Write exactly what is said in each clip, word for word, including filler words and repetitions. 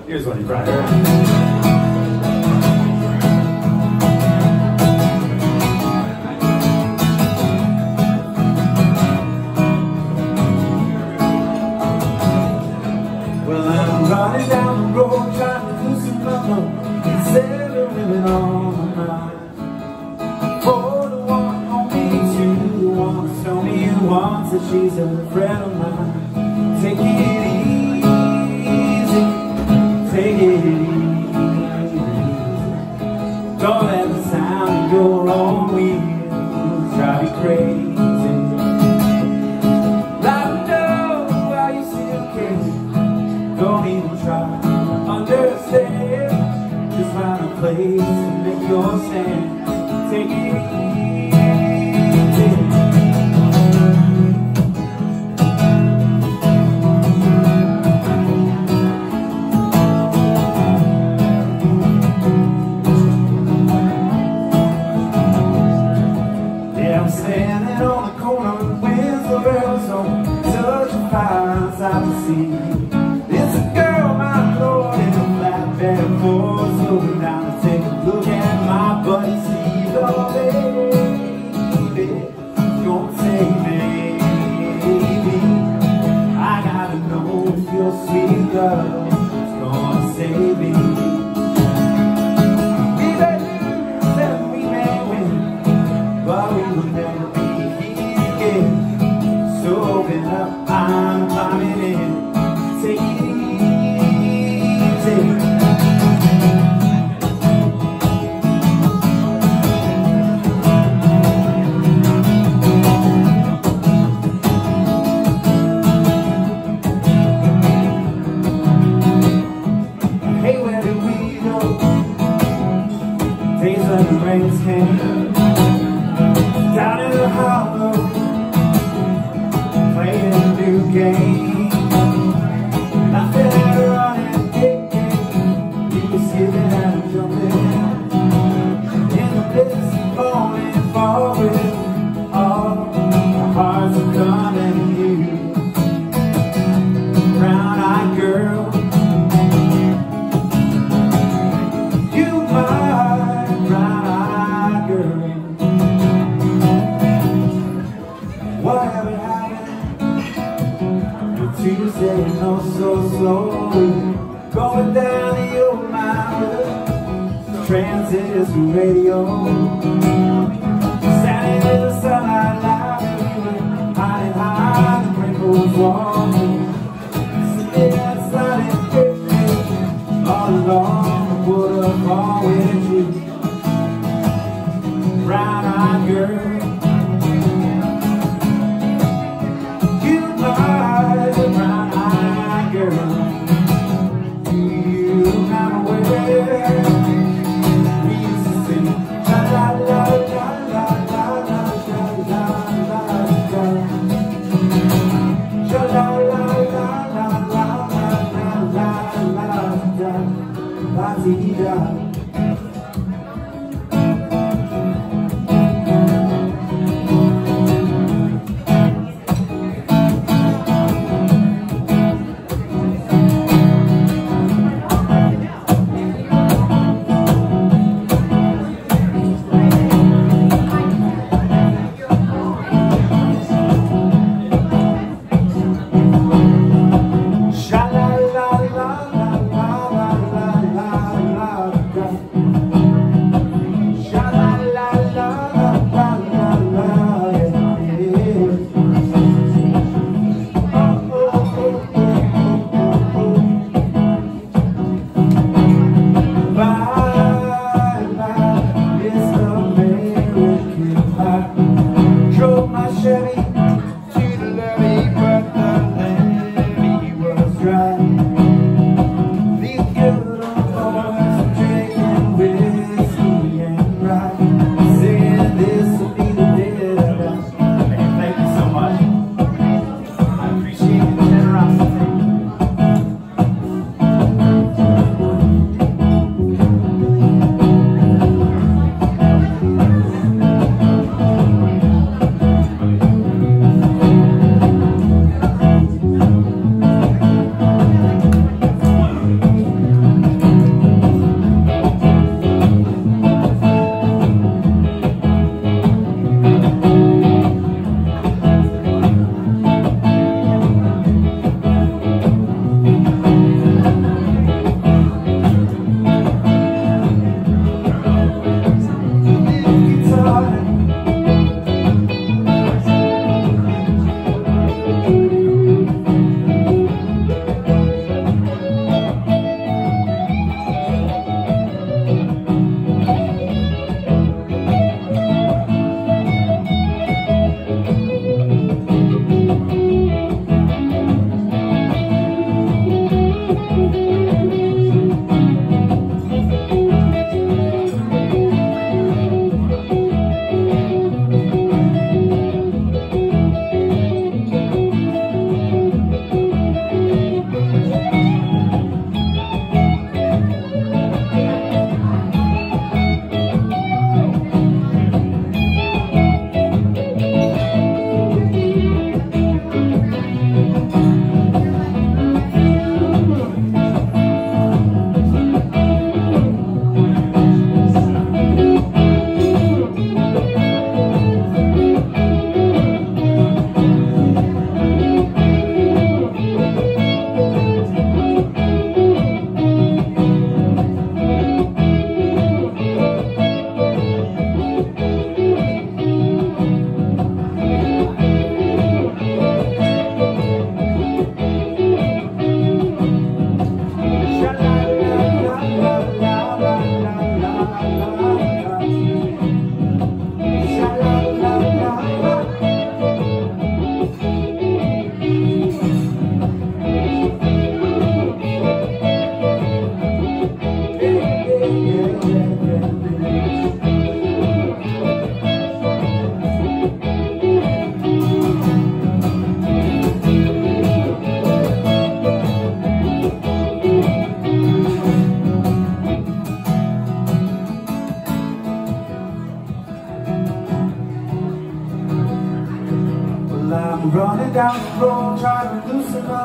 Here's one you probably heard. Well, I'm running down the road trying to loosen my load. Seven women on my mind. For the one on me, two the one to show me the ones that she's a friend of mine. Take it easy, take it easy. Don't let the sound of your own wheels drive you crazy. Let me know why you still care. Don't even try to understand. Just find a place to make your stand. Take it easy. Yeah, I'm standing on the corner with the rails on, touching fire outside the sea. It's a girl, my lord, in a flatbed Ford, slowing down to take a look at my buddy Steve. Oh, baby, gonna take me, baby. I gotta know if your sweet love is gonna save me. We may lose and we may win, but we will never be here again. So open up, I'm climbing in. Take it easy. Hey, where did we go? Days when the rains came down in the hollow, playing a new game. Nothing running, kicking. We were skipping and jumping in the bliss, falling forward. All our hearts are coming to you. Brown-eyed girl, you my brown-eyed girl. Whatever happened Tuesday, no, so slowly going down the old mile, transistor radio, standing in the sunlight like we were hiding behind the rainbow's wall, sitting outside and drifting all along the waterfall with you, brown-eyed girl.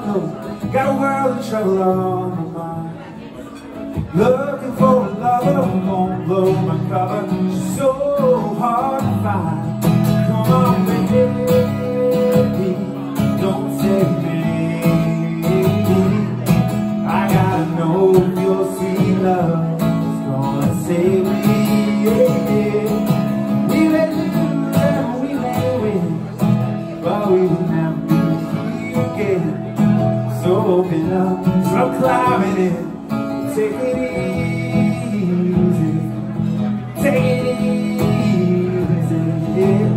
clothes, got a world of trouble on my mind. Looking for a lover who won't blow my cover. She's so hard to find. Come on, baby, don't say maybe. I gotta know your sweet love is gonna save me. We may lose and we may win, but we will never be again. So open up, stop climbing in. Take it easy, take it easy, yeah.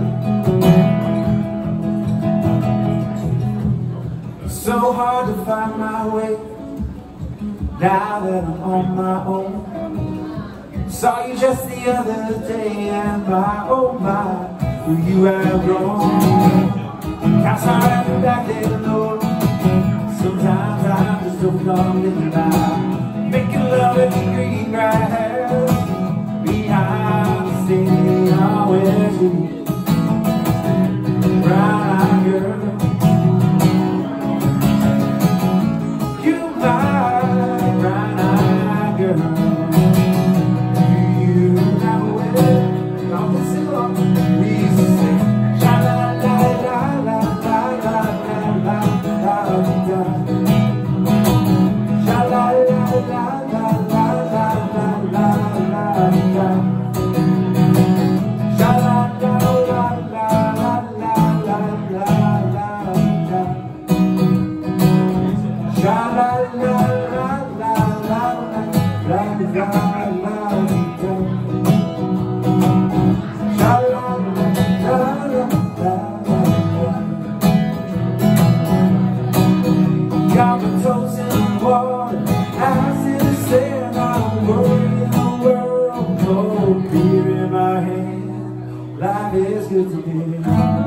So hard to find my way, now that I'm on my own. Saw you just the other day, and my, oh my, who you have grown. Cast my record back there, Lord. Sometimes I'm just so calm in the night, making love in the green grass behind the city always with you. Brown-eyed girl, you my brown-eyed girl. You have a way, don't you sing along? We used to sing sha la la la la la la la la la. Sha la la la la la la la la la la. Sha la la la la la la la la la. Sha la la la la la la la la. Sha la la la la la. Got my toes in the water, acid and sand, not a worry in the world. Cold beer in my hand, life is good to me.